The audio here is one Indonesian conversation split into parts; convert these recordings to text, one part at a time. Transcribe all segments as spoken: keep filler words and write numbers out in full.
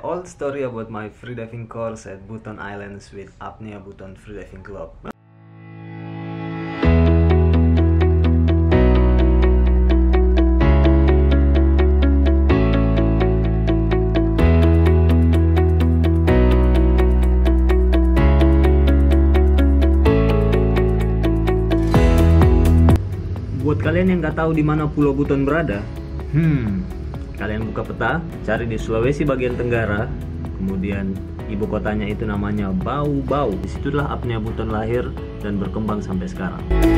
all the story about my freediving course at Buton Islands with Apnea Buton Freediving Club. Buat kalian yang nggak tahu di mana Pulau Buton berada, hmm, kalian buka peta, cari di Sulawesi bagian tenggara, kemudian ibu kotanya itu namanya Bau-Bau. Disitulah Apnea Buton lahir dan berkembang sampai sekarang.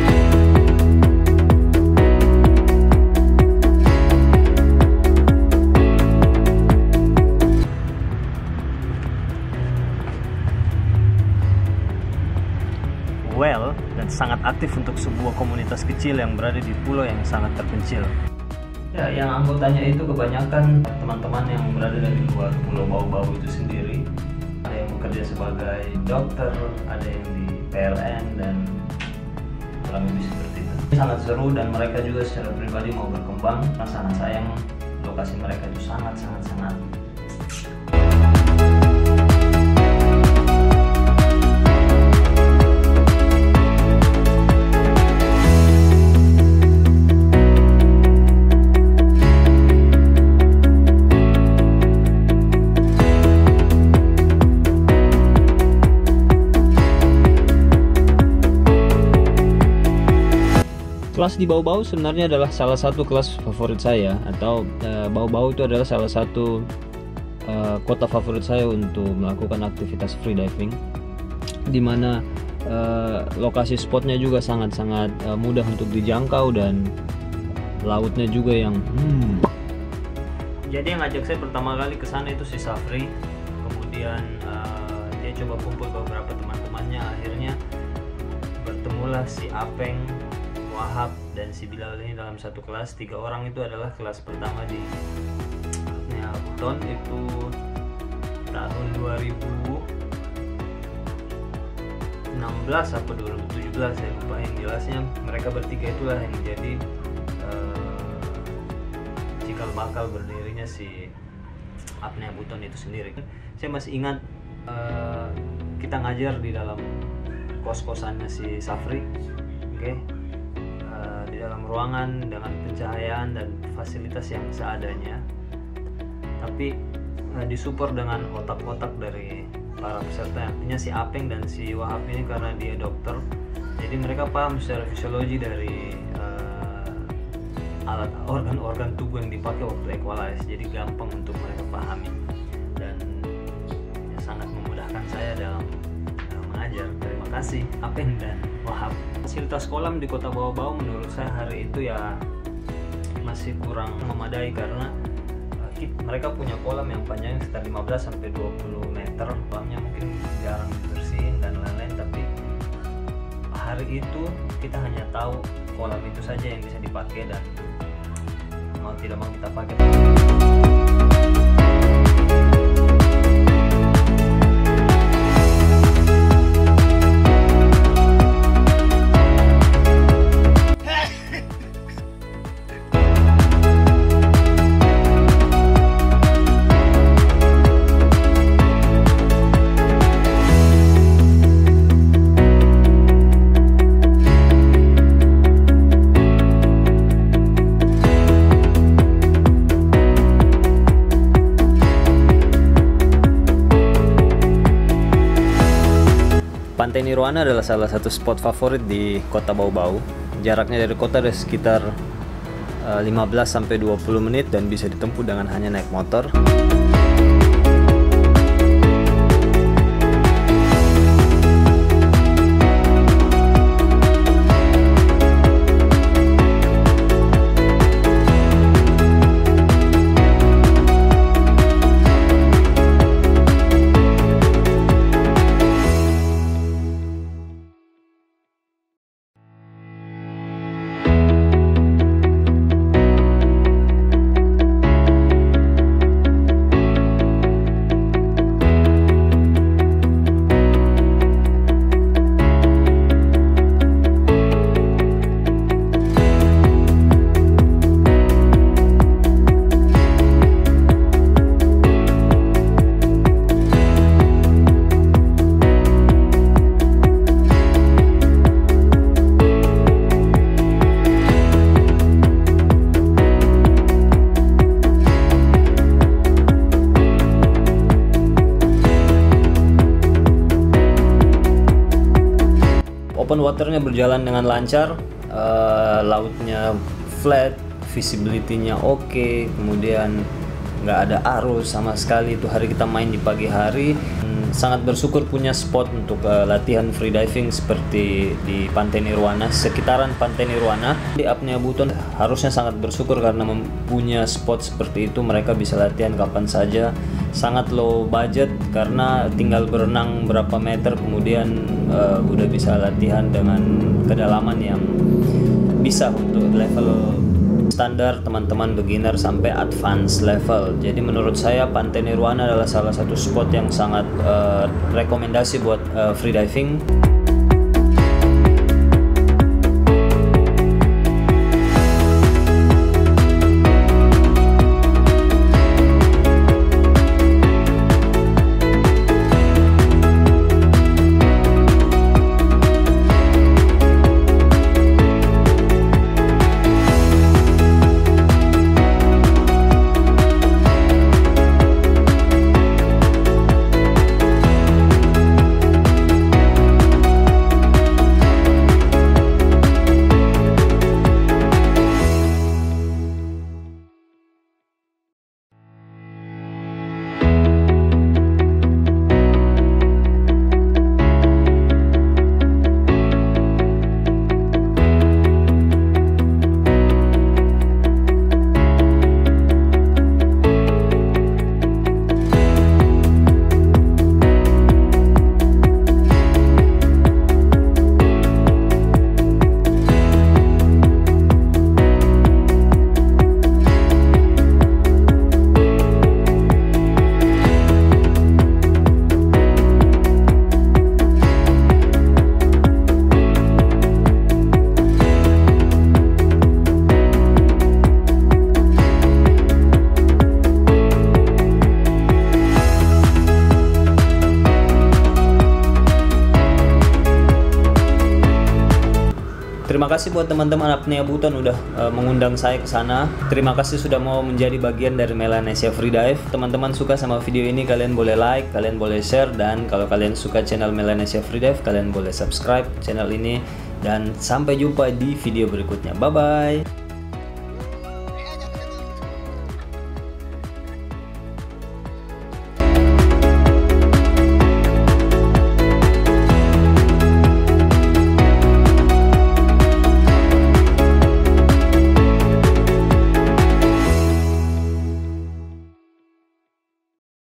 Well, dan sangat aktif untuk sebuah komunitas kecil yang berada di pulau yang sangat terpencil. Ya, yang anggotanya itu kebanyakan teman-teman yang berada dari luar Pulau Bau-Bau itu sendiri. Ada yang bekerja sebagai dokter, ada yang di P L N, dan kurang lebih seperti itu. Sangat seru dan mereka juga secara pribadi mau berkembang. Sangat sayang lokasi mereka itu sangat-sangat-sangat. Kelas di Bau-Bau sebenarnya adalah salah satu kelas favorit saya, atau uh, Bau-Bau itu adalah salah satu uh, kota favorit saya untuk melakukan aktivitas freediving, dimana uh, lokasi spotnya juga sangat-sangat uh, mudah untuk dijangkau dan lautnya juga yang hmm. Jadi yang ngajak saya pertama kali ke sana itu si Safri, kemudian uh, dia coba kumpul beberapa teman-temannya, akhirnya bertemulah si Apeng, Wahab, dan si Bilal ini dalam satu kelas. Tiga orang itu adalah kelas pertama di Apnea Buton itu tahun dua ribu enam belas atau dua ribu tujuh belas, saya lupa. Yang jelasnya mereka bertiga itulah yang jadi uh, cikal bakal berdirinya si Apnea Buton itu sendiri. Saya masih ingat uh, kita ngajar di dalam kos-kosannya si Safri, oke okay? Di dalam ruangan dengan pencahayaan dan fasilitas yang seadanya, tapi uh, disupport dengan otak-otak dari para peserta. Artinya si Apeng dan si Wahab ini karena dia dokter, jadi mereka paham secara fisiologi dari uh, alat organ-organ tubuh yang dipakai waktu equalize, jadi gampang untuk mereka pahami dan ya, sangat memudahkan saya dalam uh, mengajar. Terima kasih Apeng dan Wahab. Fasilitas kolam di Kota Bau-Bau menurut saya hari itu ya masih kurang memadai, karena uh, mereka punya kolam yang panjangnya sekitar lima belas sampai dua puluh meter. Kolamnya mungkin jarang dibersihin dan lain-lain, tapi hari itu kita hanya tahu kolam itu saja yang bisa dipakai dan mau tidak mau kita pakai. Pantai Nirwana adalah salah satu spot favorit di Kota Bau-Bau. Jaraknya dari kota ada sekitar uh, lima belas sampai dua puluh menit dan bisa ditempuh dengan hanya naik motor. open waternya berjalan dengan lancar, uh, lautnya flat, visibility-nya oke, okay, kemudian nggak ada arus sama sekali. Itu hari kita main di pagi hari. Hmm, sangat bersyukur punya spot untuk uh, latihan freediving seperti di Pantai Nirwana, sekitaran Pantai Nirwana. Di Apnea Buton harusnya sangat bersyukur karena mempunyai spot seperti itu. Mereka bisa latihan kapan saja. Sangat low budget karena tinggal berenang berapa meter, kemudian uh, udah bisa latihan dengan kedalaman yang bisa untuk level standar teman-teman beginner sampai advance level. Jadi menurut saya Pantai Nirwana adalah salah satu spot yang sangat uh, rekomendasi buat uh, freediving. Terima kasih buat teman-teman Apnea Buton udah uh, mengundang saya ke sana. Terima kasih sudah mau menjadi bagian dari Melanesia Freedive. Teman-teman suka sama video ini, kalian boleh like, kalian boleh share, dan kalau kalian suka channel Melanesia Freedive, kalian boleh subscribe channel ini. Dan sampai jumpa di video berikutnya. Bye bye.